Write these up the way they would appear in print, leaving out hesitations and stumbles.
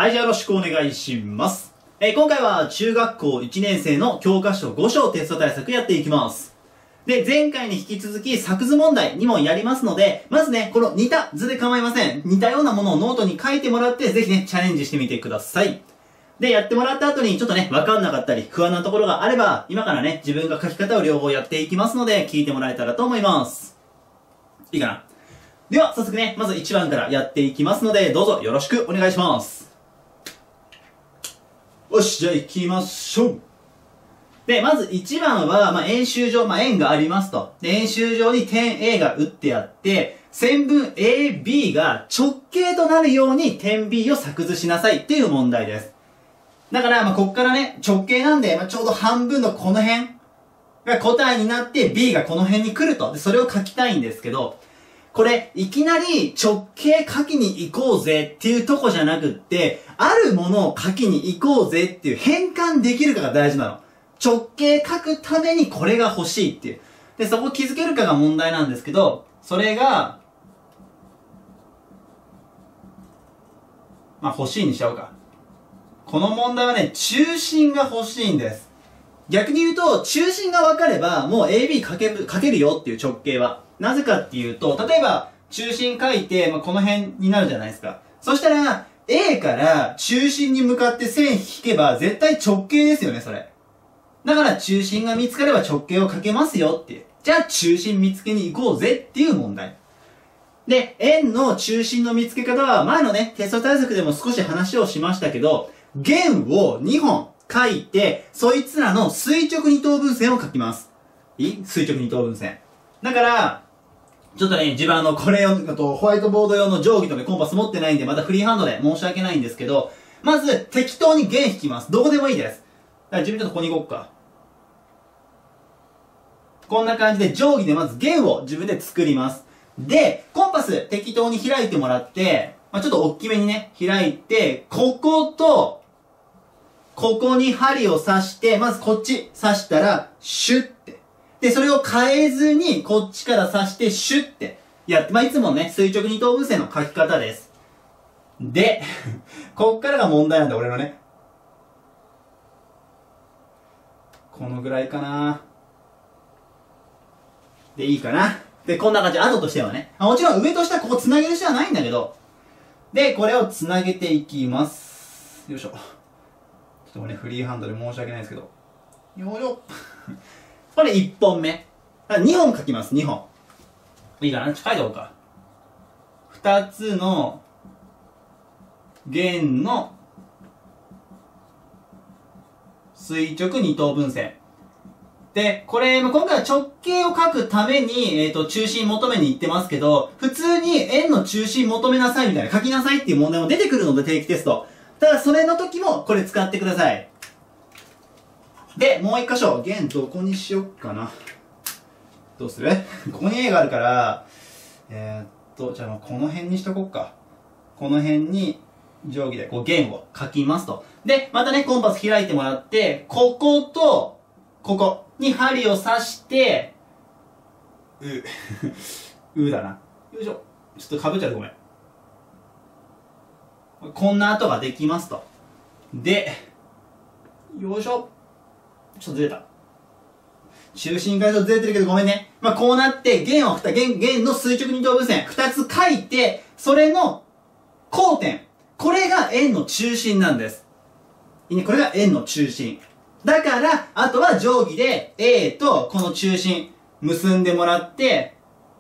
はい、じゃあよろしくお願いします。今回は中学校1年生の教科書5章テスト対策やっていきます。で、前回に引き続き作図問題2問やりますので、まずね、この似た図で構いません。似たようなものをノートに書いてもらって、ぜひね、チャレンジしてみてください。で、やってもらった後にちょっとね、わかんなかったり、不安なところがあれば、今からね、自分が書き方を両方やっていきますので、聞いてもらえたらと思います。いいかな？では、早速ね、まず1番からやっていきますので、どうぞよろしくお願いします。よし、じゃあ行きましょう。で、まず1番は、円周上、円がありますと。で、円周上に点 A が打ってあって、線分 AB が直径となるように点 B を作図しなさいっていう問題です。だから、こっからね、直径なんで、ちょうど半分のこの辺が答えになって、B がこの辺に来ると。で、それを書きたいんですけど、これ、いきなり直径書きに行こうぜっていうとこじゃなくって、あるものを書きに行こうぜっていう変換できるかが大事なの。直径書くためにこれが欲しいっていう。で、そこ気づけるかが問題なんですけど、それが、欲しいにしちゃおうか。この問題はね、中心が欲しいんです。逆に言うと、中心が分かれば、もう AB 書けるよっていう直径は。なぜかっていうと、例えば、中心書いて、この辺になるじゃないですか。そしたら、A から中心に向かって線引けば、絶対直径ですよね、それ。だから、中心が見つかれば直径を書けますよっていう。じゃあ、中心見つけに行こうぜっていう問題。で、円の中心の見つけ方は、前のね、テスト対策でも少し話をしましたけど、弦を2本書いて、そいつらの垂直二等分線を書きます。垂直二等分線。だから、ちょっとね、自分これホワイトボード用の定規とね、コンパス持ってないんで、またフリーハンドで申し訳ないんですけど、まず、適当に弦引きます。どこでもいいです。だから自分ちょっとここに行こうか。こんな感じで定規でまず弦を自分で作ります。で、コンパス適当に開いてもらって、ちょっと大きめにね、開いて、ここと、ここに針を刺して、まずこっち刺したら、シュッて。で、それを変えずに、こっちから刺して、シュッてやって、いつもね、垂直二等分線の書き方です。で、こっからが問題なんだ、俺のね。このぐらいかな。で、いいかな。で、こんな感じ。後としてはね。もちろん上と下ここ繋げる必要はないんだけど。で、これを繋げていきます。よいしょ。ちょっとね、フリーハンドで申し訳ないですけど。よいしょ。これ1本目。2本書きます、2本。いいかな？書いておこうか。2つの弦の垂直二等分線。で、これ、今回は直径を書くために、中心求めに行ってますけど、普通に円の中心求めなさいみたいな、書きなさいっていう問題も出てくるので、定期テスト。ただ、それの時も、これ使ってください。で、もう一箇所、弦どこにしよっかな。どうする？ここに A があるから、じゃあこの辺にしとこっか。この辺に、定規でこう弦を書きますと。で、またね、コンパス開いてもらって、ここと、ここに針を刺して、だな。よいしょ。ちょっと被っちゃう、ごめん。こんな跡ができますと。で、よいしょ。ちょっとずれた。中心からちょっとずれてるけどごめんね。こうなって、弦の垂直二等分線、2つ書いて、それの交点。これが円の中心なんです。これが円の中心。だから、あとは定規で A とこの中心結んでもらって、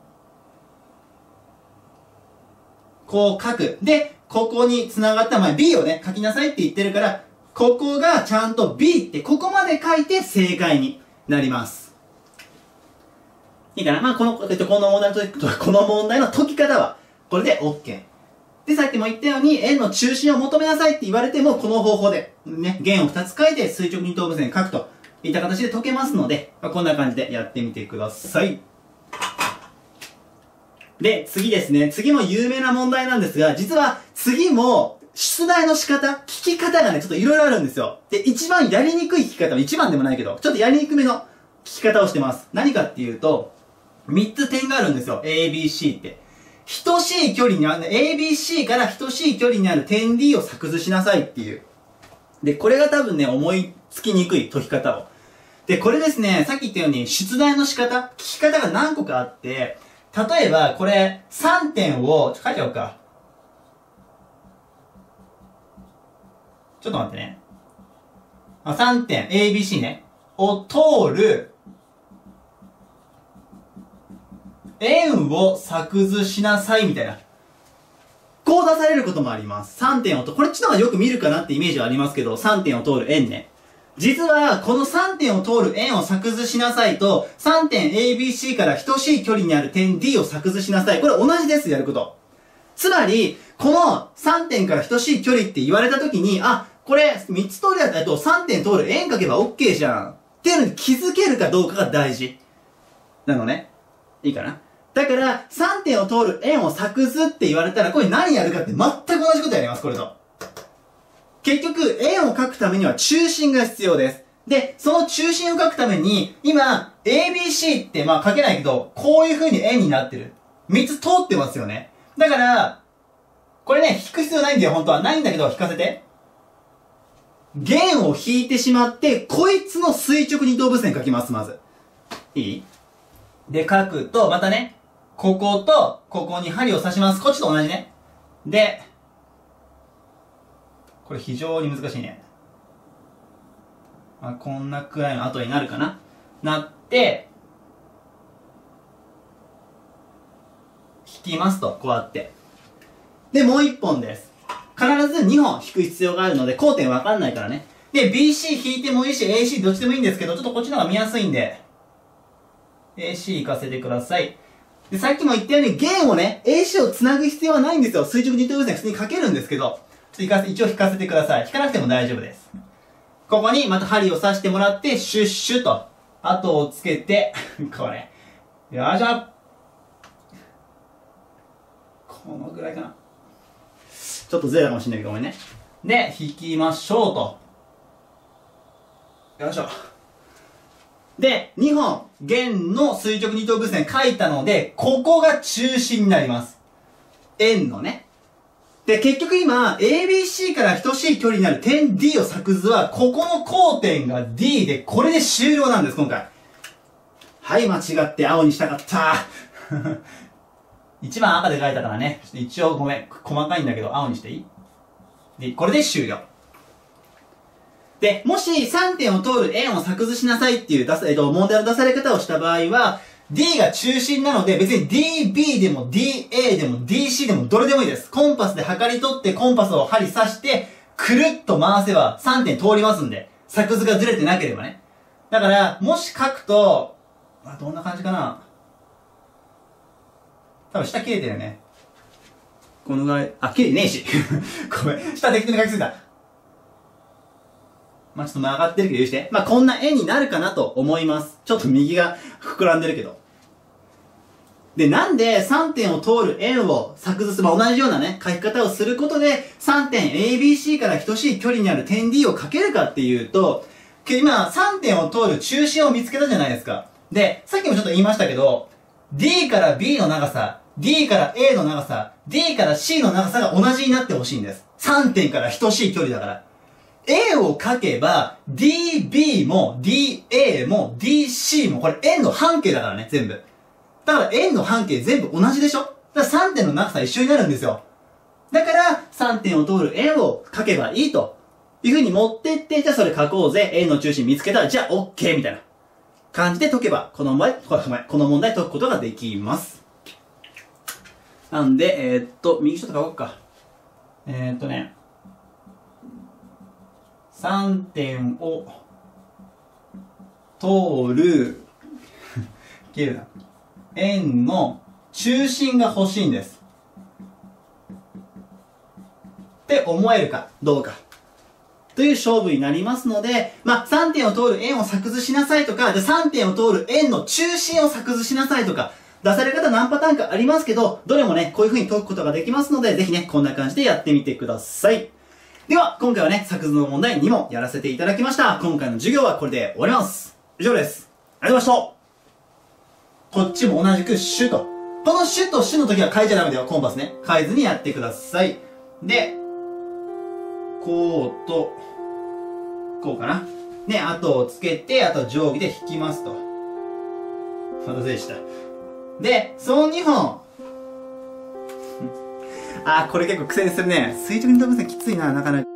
こう書く。で、ここに繋がった、B をね、書きなさいって言ってるから、ここがちゃんと B ってここまで書いて正解になります。いいかな？この問題の解き方は、これで OK。で、さっきも言ったように、円の中心を求めなさいって言われても、この方法で、ね、弦を2つ書いて垂直二等分線書くといった形で解けますので、こんな感じでやってみてください。で、次ですね。次も有名な問題なんですが、実は次も、出題の仕方、聞き方がね、ちょっといろいろあるんですよ。で、一番やりにくい聞き方は一番でもないけど、ちょっとやりにくめの聞き方をしてます。何かっていうと、3つ点があるんですよ。A、B、C って。 等しい距離にある、ABC から等しい距離にある点 D を作図しなさいっていう。で、これが多分ね、思いつきにくい解き方を。で、これですね、さっき言ったように出題の仕方、聞き方が何個かあって、例えば、これ、3点を、書いちゃおうか。ちょっと待ってね。3点、ABC ね。を通る、円を作図しなさい、みたいな。こう出されることもあります。3点をこれちょっとよく見るかなってイメージはありますけど、3点を通る円ね。実は、この3点を通る円を作図しなさいと、3点 ABC から等しい距離にある点 D を作図しなさい。これ同じです、やること。つまり、この3点から等しい距離って言われたときに、あ、これ3つ通るやつだと3点通る円書けば OK じゃん。っていうのに気づけるかどうかが大事。なのね。いいかな？だから、3点を通る円を作図って言われたら、これ何やるかって全く同じことやります、これと。結局、円を描くためには中心が必要です。で、その中心を描くために、今、ABC って書けないけど、こういう風に円になってる。3つ通ってますよね。だから、これね、引く必要ないんだよ、本当は。ないんだけど、引かせて。弦を引いてしまって、こいつの垂直二等分線描きます、まず。いい？で、描くと、またね、ここと、ここに針を刺します。こっちと同じね。で、これ非常に難しいね。こんなくらいの後になるかな。なって、引きますと、こうやって。で、もう一本です。必ず2本引く必要があるので、交点わかんないからね。で、BC 引いてもいいし、AC どっちでもいいんですけど、ちょっとこっちの方が見やすいんで、AC 行かせてください。で、さっきも言ったように、弦をね、AC を繋ぐ必要はないんですよ。垂直二等分線普通に書けるんですけど、一応引かせてください。引かなくても大丈夫です。ここにまた針を刺してもらって、シュッシュと、後をつけて、これ。よいしょ。このぐらいかな。ちょっとずれたかもしれないけど、ごめんね。で、引きましょうと。よいしょ。で、2本、弦の垂直二等分線書いたので、ここが中心になります。円のね。で、結局今、ABC から等しい距離になる点 D を作図は、ここの交点が D で、これで終了なんです、今回。はい、間違って青にしたかった。一番赤で書いたからね。一応ごめん、細かいんだけど、青にしていい？で、これで終了。で、もし3点を通る円を作図しなさいっていう問題の出され方をした場合は、D が中心なので、別に DB でも DA でも DC でもどれでもいいです。コンパスで測り取ってコンパスを針刺して、くるっと回せば3点通りますんで、作図がずれてなければね。だから、もし書くと、どんな感じかな。多分下切れてるよね。このぐらい、切れてねえし。ごめん、下適当に書きすぎた。ちょっと曲がってるけど許して。こんな円になるかなと思います。ちょっと右が膨らんでるけど。で、なんで3点を通る円を作図する、同じようなね、書き方をすることで、3点 ABC から等しい距離にある点 D を書けるかっていうと、今、3点を通る中心を見つけたじゃないですか。で、さっきもちょっと言いましたけど、D から B の長さ、D から A の長さ、D から C の長さが同じになってほしいんです。3点から等しい距離だから。A を書けば、DB も DA も DC も、これ円の半径だからね、全部。だから円の半径全部同じでしょ？だから3点の長さ一緒になるんですよ。だから、3点を通る円を書けばいいという風に持ってって、じゃあそれ書こうぜ、円の中心見つけたら、じゃあ OK みたいな感じで解けば、この問題解くことができます。なんで、右ちょっと書こうか。3点を通る消えるな円の中心が欲しいんですって思えるかどうかという勝負になりますので、3点を通る円を作図しなさいとか、3点を通る円の中心を作図しなさいとか、出され方何パターンかありますけど、どれもね、こういう風に解くことができますので、ぜひね、こんな感じでやってみてください。では、今回はね、作図の問題2問やらせていただきました。今回の授業はこれで終わります。以上です。ありがとうございました。こっちも同じくシュとこのシュとシュの時は変えちゃダメだよ、コンパスね。変えずにやってください。で、こうと、こうかな。ね、後をつけて、あと定規で引きますと。お待たせでした。で、その2本。これ結構苦戦するね。垂直二等分線きついな、なかなか。